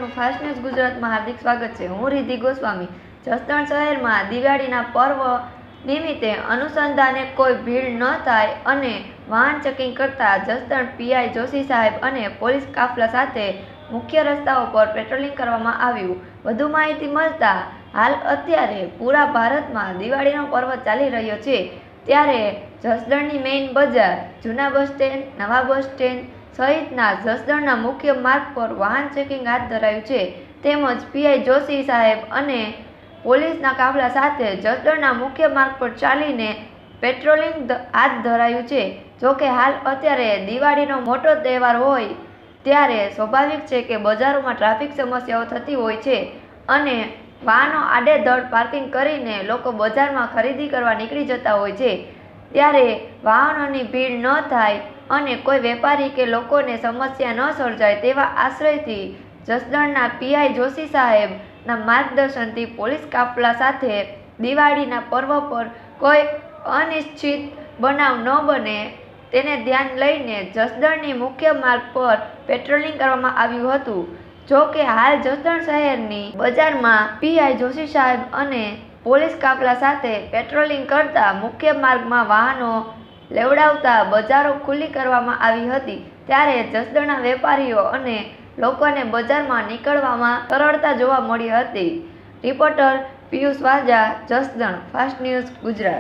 Fast news ગુજરાતમાં હાર્દિક સ્વાગત છે। હું રિદ્ધિ ગોસ્વામી। જસદણ શહેરમાં દિવાળીના પર્વ નિમિત્તે અનુસંધાને કોઈ ભીડ ન થાય અને વાહન ચેકિંગ કરતા જસદણ પીઆઈ જોશી સાહેબ અને પોલીસ કાફલા સાથે મુખ્ય રસ્તાઓ પર પેટ્રોલિંગ કરવામાં આવ્યું। વધુ માહિતી મળતા હાલ અત્યારે પૂરા ભારતમાં દિવાળીનો પર્વ ચાલી રહ્યો છે, ત્યારે જસદણની મેઇન બજાર, જૂના બસ સ્ટેન્ડ, નવા બસ સ્ટેન્ડ સહિતના જસદણના મુખ્ય માર્ગ પર વાહન ચેકિંગ હાથ ધરાયું છે, તેમજ પીઆઈ જોશી સાહેબ અને પોલીસના કાફલા સાથે જસદણના મુખ્ય માર્ગ પર ચાલીને પેટ્રોલિંગ હાથ ધરાયું છે। જોકે હાલ અત્યારે દિવાળીનો મોટો તહેવાર હોય ત્યારે સ્વાભાવિક છે કે બજારોમાં ટ્રાફિક સમસ્યાઓ થતી હોય છે અને વાહનો આડેધડ પાર્કિંગ કરીને લોકો બજારમાં ખરીદી કરવા નીકળી જતા હોય છે, ત્યારે વાહનોની ભીડ ન થાય અને કોઈ વેપારી કે લોકોને સમસ્યા ન સર્જાય તેવા આશ્રયથી જસદણના પીઆઈ જોશી સાહેબના માર્ગદર્શનથી પોલીસ કાફલા સાથે દિવાળીના પર્વ પર કોઈ અનિશ્ચિત બનાવ ન બને તેને ધ્યાન લઈને જસદણની મુખ્ય માર્ગ પર પેટ્રોલિંગ કરવામાં આવ્યું હતું। જો કે હાલ જસદણ શહેરની બજારમાં પીઆઈ જોશી સાહેબ અને પોલીસ કાફલા સાથે પેટ્રોલિંગ કરતા મુખ્ય માર્ગમાં વાહનો લેવડાવતા બજારો ખુલ્લી કરવામાં આવી હતી, ત્યારે જસદણના વેપારીઓ અને લોકોને બજારમાં નીકળવામાં સરળતા જોવા મળી હતી। Reporter Piyush Vaja, Jasdan, fast news Gujarat.